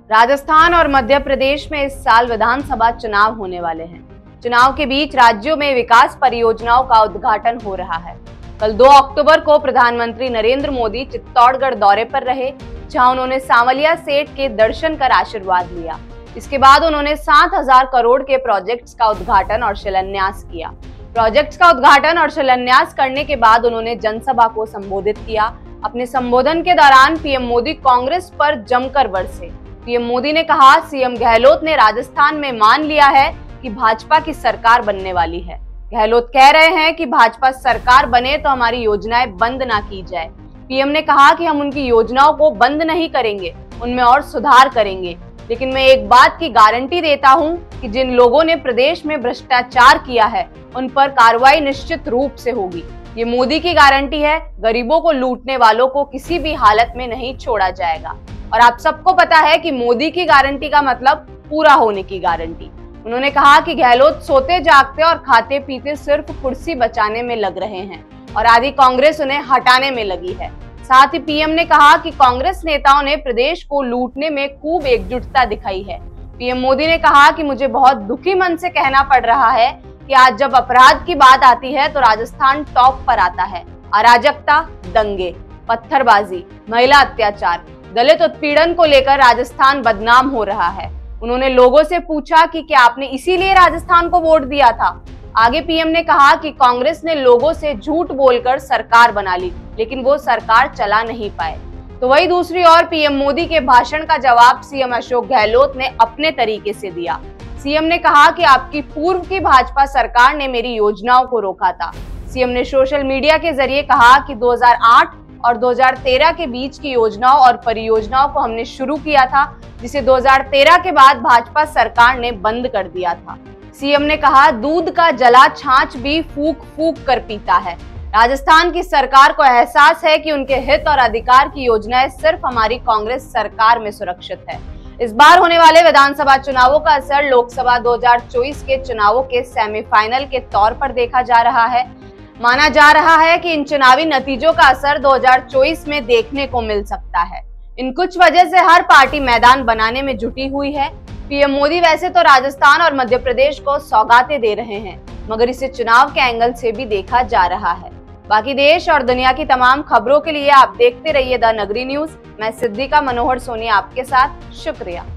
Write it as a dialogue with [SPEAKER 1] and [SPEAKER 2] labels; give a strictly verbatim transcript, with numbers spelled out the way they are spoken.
[SPEAKER 1] राजस्थान और मध्य प्रदेश में इस साल विधानसभा चुनाव होने वाले हैं। चुनाव के बीच राज्यों में विकास परियोजनाओं का उद्घाटन हो रहा है। कल दो अक्टूबर को प्रधानमंत्री नरेंद्र मोदी चित्तौड़गढ़ दौरे पर रहे, जहां उन्होंने सांवलिया सेठ के दर्शन कर आशीर्वाद लिया। इसके बाद उन्होंने सात हजार करोड़ के प्रोजेक्ट्स का उद्घाटन और शिलान्यास किया। प्रोजेक्ट्स का उद्घाटन और शिलान्यास करने के बाद उन्होंने जनसभा को संबोधित किया। अपने संबोधन के दौरान पीएम मोदी कांग्रेस पर जमकर बरसे। पीएम मोदी ने कहा, सीएम गहलोत ने राजस्थान में मान लिया है कि भाजपा की सरकार बनने वाली है। गहलोत कह रहे हैं कि भाजपा सरकार बने तो हमारी योजनाएं बंद ना की जाए। पीएम ने कहा कि हम उनकी योजनाओं को बंद नहीं करेंगे, उनमें और सुधार करेंगे। लेकिन मैं एक बात की गारंटी देता हूं कि जिन लोगों ने प्रदेश में भ्रष्टाचार किया है, उन पर कार्रवाई निश्चित रूप से होगी। ये मोदी की गारंटी है। गरीबों को लूटने वालों को किसी भी हालत में नहीं छोड़ा जाएगा। और आप सबको पता है कि मोदी की गारंटी का मतलब पूरा होने की गारंटी। उन्होंने कहा कि गहलोत सोते जागते और खाते पीते सिर्फ कुर्सी बचाने में लग रहे हैं और आधी कांग्रेस उन्हें हटाने में लगी है। साथ ही पीएम ने कहा कि कांग्रेस नेताओं ने प्रदेश को लूटने में खूब एकजुटता दिखाई है। पीएम मोदी ने कहा कि मुझे बहुत दुखी मन से कहना पड़ रहा है कि आज जब अपराध की बात आती है तो राजस्थान टॉप पर आता है। अराजकता, दंगे, पत्थरबाजी, महिला अत्याचार, दलित उत्पीड़न को लेकर राजस्थान बदनाम हो रहा है। उन्होंने लोगों से पूछा कि क्या आपने इसीलिए राजस्थान को वोट दिया था। आगे पीएम ने कहा कि कांग्रेस ने लोगों से झूठ बोलकर सरकार बना ली, लेकिन वो सरकार चला नहीं पाए। तो वही दूसरी ओर पीएम मोदी के भाषण का जवाब सीएम अशोक गहलोत ने अपने तरीके से दिया। सीएम ने कहा कि आपकी पूर्व की भाजपा सरकार ने मेरी योजनाओं को रोका था। सीएम ने सोशल मीडिया के जरिए कहा कि दो हज़ार आठ और दो हज़ार तेरह के बीच की योजनाओं और परियोजनाओं को हमने शुरू किया था, जिसे दो हज़ार तेरह के बाद भाजपा सरकार ने बंद कर दिया था। सीएम ने कहा, दूध का जला छाछ भी फूक फूक कर पीता है। राजस्थान की सरकार को एहसास है कि उनके हित और अधिकार की योजनाएं सिर्फ हमारी कांग्रेस सरकार में सुरक्षित है। इस बार होने वाले विधानसभा चुनावों का असर लोकसभा दो हज़ार चौबीस के चुनावों के सेमीफाइनल के तौर पर देखा जा रहा है। माना जा रहा है कि इन चुनावी नतीजों का असर दो हज़ार चौबीस में देखने को मिल सकता है। इन कुछ वजह से हर पार्टी मैदान बनाने में जुटी हुई है। पीएम मोदी वैसे तो राजस्थान और मध्य प्रदेश को सौगातें दे रहे हैं, मगर इसे चुनाव के एंगल से भी देखा जा रहा है। बाकी देश और दुनिया की तमाम खबरों के लिए आप देखते रहिए द नगरी न्यूज। मैं सिद्धिका मनोहर सोनी आपके साथ। शुक्रिया।